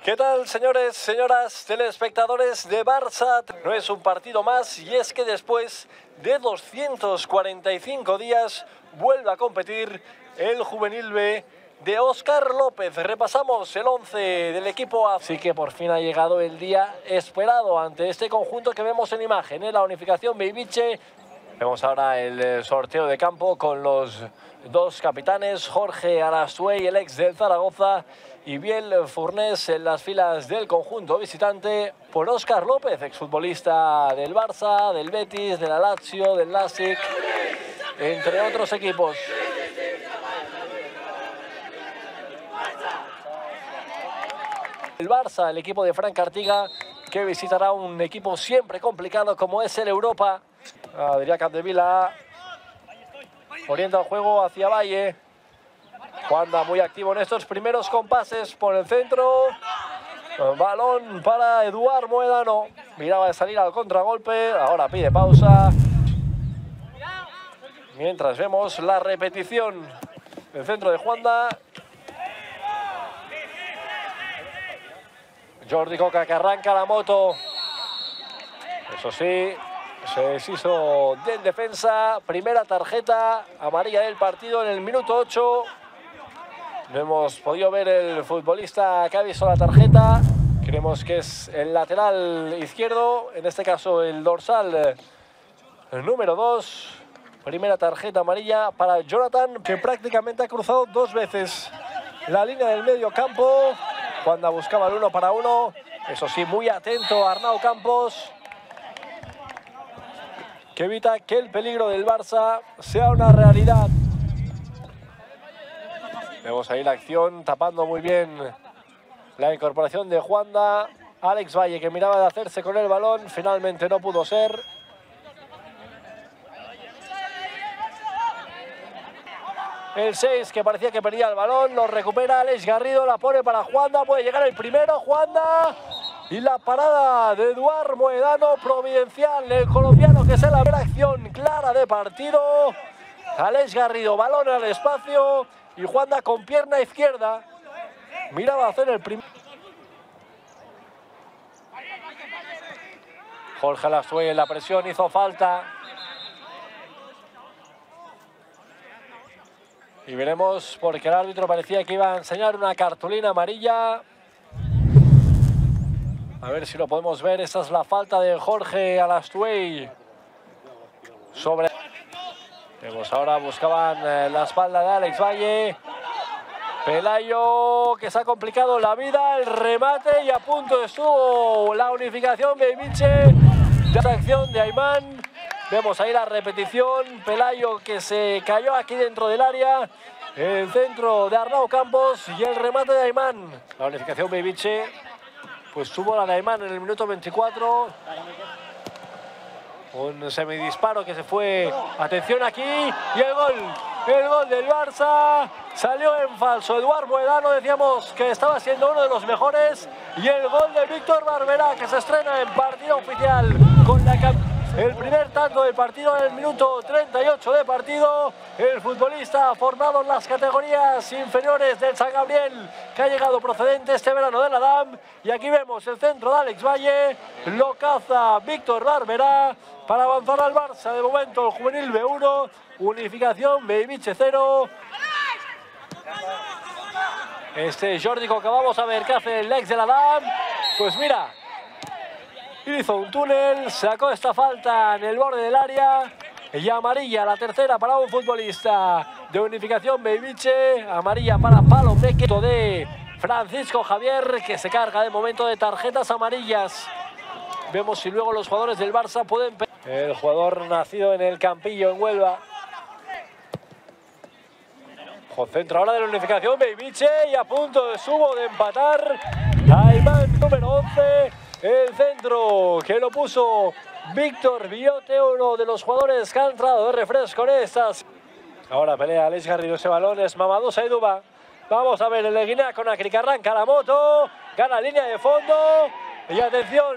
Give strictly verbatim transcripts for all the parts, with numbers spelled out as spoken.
¿Qué tal, señores, señoras, telespectadores de Barça? No es un partido más y es que después de doscientos cuarenta y cinco días vuelve a competir el Juvenil B de Óscar López. Repasamos el once del equipo A. Así que por fin ha llegado el día esperado ante este conjunto que vemos en imagen, ¿eh? La unificación Beibiche. Vemos ahora el sorteo de campo con los dos capitanes, Jorge Arasuey, el ex del Zaragoza, y Biel Furnés en las filas del conjunto visitante por Óscar López, exfutbolista del Barça, del Betis, de la Lazio, del Nasic, entre otros equipos. El Barça, el equipo de Frank Artiga, que visitará un equipo siempre complicado como es el Europa. Adrià Capdevila orienta el juego hacia Valle. Juanda muy activo en estos primeros compases por el centro. Balón para Eduard Moedano. Miraba de salir al contragolpe. Ahora pide pausa. Mientras vemos la repetición del centro de Juanda. Jordi Coca que arranca la moto. Eso sí, se deshizo del defensa. Primera tarjeta amarilla del partido en el minuto ocho. No hemos podido ver el futbolista que ha visto la tarjeta. Creemos que es el lateral izquierdo, en este caso el dorsal el número dos. Primera tarjeta amarilla para Jonathan, que prácticamente ha cruzado dos veces la línea del medio campo cuando buscaba el uno para uno. Eso sí, muy atento a Arnau Campos, que evita que el peligro del Barça sea una realidad. Vemos ahí la acción, tapando muy bien la incorporación de Juanda. Alex Valle, que miraba de hacerse con el balón, finalmente no pudo ser. El seis, que parecía que perdía el balón, lo recupera Alex Garrido, la pone para Juanda, puede llegar el primero, Juanda. Y la parada de Eduard Moedano, providencial, el colombiano, que es la primera acción clara de partido. Alex Garrido, balón al espacio. Y Juanda con pierna izquierda miraba a hacer el primer. Jorge Arasuey en la presión, hizo falta. Y veremos, porque el árbitro parecía que iba a enseñar una cartulina amarilla. A ver si lo podemos ver. Esa es la falta de Jorge Arasuey sobre... Vemos ahora, buscaban eh, la espalda de Alex Valle. Pelayo, que se ha complicado la vida, el remate, y a punto estuvo la unificación Beibiche de la acción de Aimán. Vemos ahí la repetición, Pelayo que se cayó aquí dentro del área, el centro de Arnau Campos y el remate de Aimán. La unificación Beibiche, pues tuvo la de Aimán en el minuto veinticuatro. Un semidisparo que se fue, atención aquí, y el gol, el gol del Barça, salió en falso. Eduard Moedano, decíamos que estaba siendo uno de los mejores, y el gol de Víctor Barberá, que se estrena en partido oficial con la el primer tanto del partido en el minuto treinta y ocho de partido. El futbolista formado en las categorías inferiores del San Gabriel, que ha llegado procedente este verano de la D A M. Y aquí vemos el centro de Alex Valle, lo caza Víctor Barberá para avanzar al Barça. De momento el Juvenil B uno, unificación Beibiche cero. Este Jordi Coca, vamos a ver qué hace el ex de la D A M. Pues mira, hizo un túnel, sacó esta falta en el borde del área. Y amarilla, la tercera para un futbolista de unificación Beibiche. Amarilla para Palomeque de Francisco Javier, que se carga de momento de tarjetas amarillas. Vemos si luego los jugadores del Barça pueden... El jugador nacido en el Campillo, en Huelva. Centro ahora de la unificación Beibiche, y a punto de subo de empatar. Aimán, número once. El centro que lo puso Víctor Viote, uno de los jugadores que han entrado de refresco en estas. Ahora pelea Alex Garrido, ese balón es Mamadou Saïdouba. Vamos a ver el de Guinea con Acri, que arranca la moto, gana línea de fondo, y atención,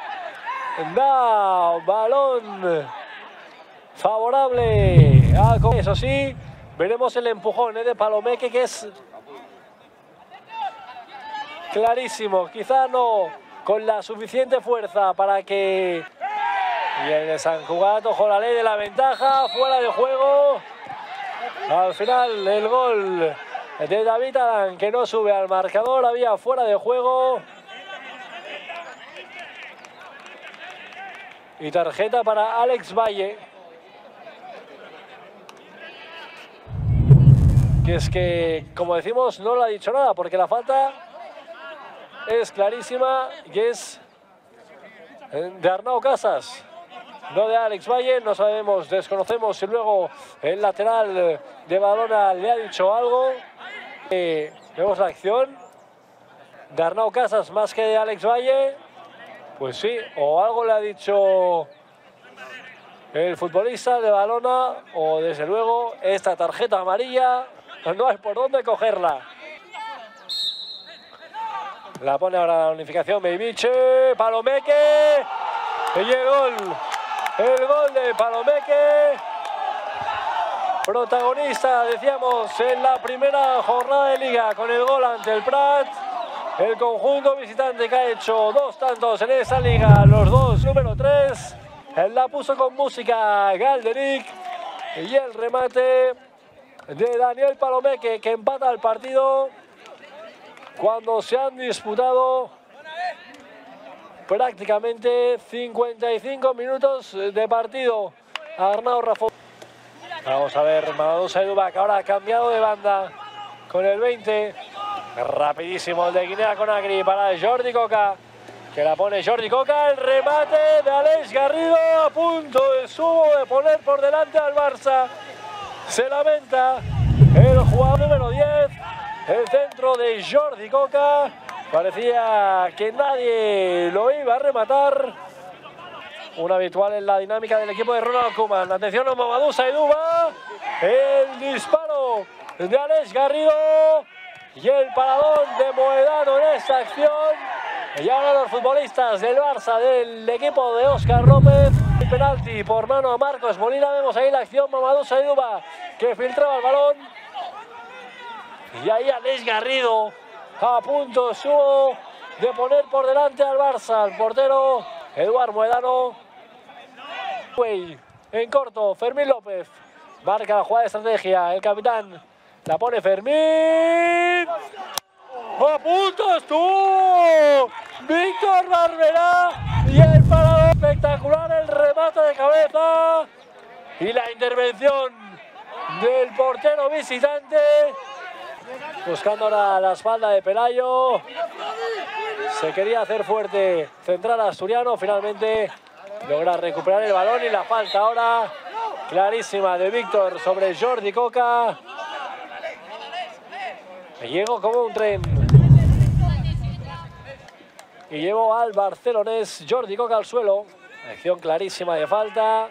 da balón favorable a... Eso sí, veremos el empujón ¿eh? de Palomeque, que es clarísimo, quizá no con la suficiente fuerza para que... Y el San Cugat, ojo la ley de la ventaja, fuera de juego. Al final el gol de David Adán, que no sube al marcador, había fuera de juego. Y tarjeta para Alex Valle. Que es que, como decimos, no le ha dicho nada, porque la falta es clarísima y es de Arnau Casas, no de Alex Valle. No sabemos, desconocemos si luego el lateral de Badalona le ha dicho algo. Eh, vemos la acción de Arnau Casas más que de Alex Valle. Pues sí, o algo le ha dicho el futbolista de Badalona, o desde luego esta tarjeta amarilla no hay por dónde cogerla. La pone ahora la unificación Beibiche, Palomeque, y el gol, el gol de Palomeque. Protagonista, decíamos, en la primera jornada de liga con el gol ante el Prat. El conjunto visitante que ha hecho dos tantos en esa liga, los dos número tres. Él la puso con música Galderic y el remate de Daniel Palomeque, que empata el partido cuando se han disputado prácticamente cincuenta y cinco minutos de partido. Arnau Rafo. Vamos a ver, Mamadou Saidouba, que ahora ha cambiado de banda con el veinte. Rapidísimo el de Guinea Conakry para Jordi Coca, que la pone Jordi Coca. El remate de Aleix Garrido, a punto de subo de poner por delante al Barça. Se lamenta el jugador número diez. El centro de Jordi Coca. Parecía que nadie lo iba a rematar. Un habitual en la dinámica del equipo de Ronald Koeman. Atención a Mamadou Saidouba. El disparo de Aleix Garrido. Y el paradón de Moedano en esta acción. Y ahora los futbolistas del Barça, del equipo de Óscar López. El penalti por mano a Marcos Molina. Vemos ahí la acción, Mamadou Saidouba, que filtraba el balón. Y ahí Aleix Garrido, a punto subo de poner por delante al Barça. El portero Eduard Moedano. En corto, Fermín López marca la jugada de estrategia. El capitán la pone Fermín. ¡A punto estuvo Víctor Barberá! Y el parador espectacular, el remate de cabeza. Y la intervención del portero visitante. Buscando ahora la espalda de Pelayo. Se quería hacer fuerte, central asturiano. Finalmente logra recuperar el balón y la falta ahora clarísima de Víctor sobre Jordi Coca. Llegó como un tren y llevó al barcelonés Jordi Coca al suelo. Acción clarísima de falta.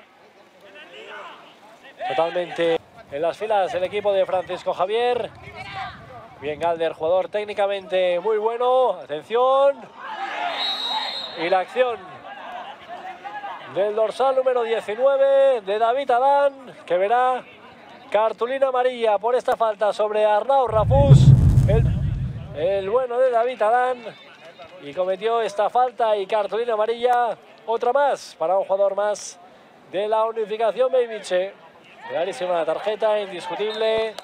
Totalmente en las filas del equipo de Francisco Javier. Bien Galder, jugador técnicamente muy bueno. Atención. Y la acción del dorsal número diecinueve de David Adán, que verá cartulina amarilla por esta falta sobre Arnau Rafús. El, el bueno de David Adán. Y cometió esta falta y cartulina amarilla. Otra más para un jugador más de la unificación Beibiche. Clarísima la tarjeta, indiscutible.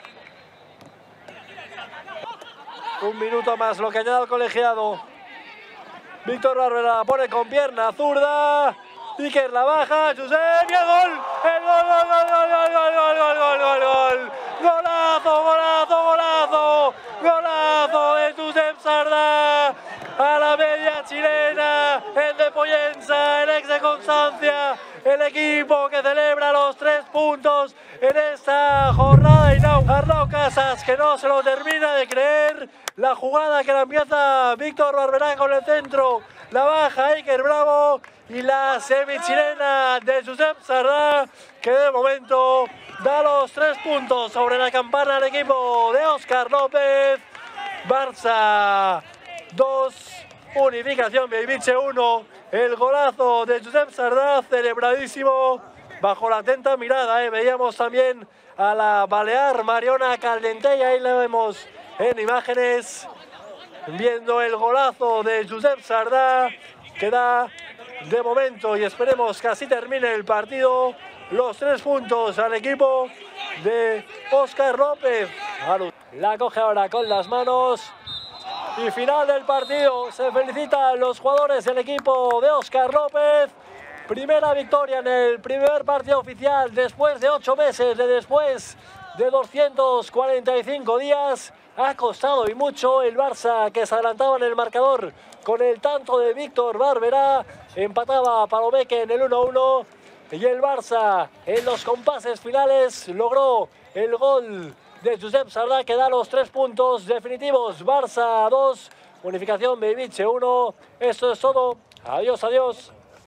Un minuto más lo que añade el colegiado. Víctor Barberá la pone con pierna zurda. Iker la baja, Josep, y el gol. El gol, gol, gol, gol, gol, gol, gol, gol, gol, gol. Golazo, golazo, golazo. Golazo de Josep Sardá. A la media chilena, el de Pollensa, el ex de Constancia, el equipo que celebra los tres puntos en esta jornada. Y no, Arnau Casas, que no se lo termina de creer. La jugada que la empieza Víctor Barberá con el centro, la baja Iker Bravo y la semi-chilena de Josep Sardá, que de momento da los tres puntos sobre la campana al equipo de Óscar López. Barça dos, unificación Beibiche uno. El golazo de Josep Sardá, celebradísimo bajo la atenta mirada. ¿eh? Veíamos también a la balear Mariona Caldentey, ahí la vemos en imágenes. viendo el golazo de Josep Sardá, que da de momento, y esperemos que así termine el partido, los tres puntos al equipo de Óscar López. La coge ahora con las manos. Y final del partido. Se felicitan los jugadores del equipo de Óscar López. Primera victoria en el primer partido oficial después de ocho meses, de después de doscientos cuarenta y cinco días. Ha costado y mucho. El Barça, que se adelantaba en el marcador con el tanto de Víctor Barberá, empataba a Palomeque en el uno a uno. Y el Barça, en los compases finales, logró el gol de Josep Sardá, que da los tres puntos definitivos. Barça dos, Unificación Bellvitge uno. Esto es todo. Adiós, adiós.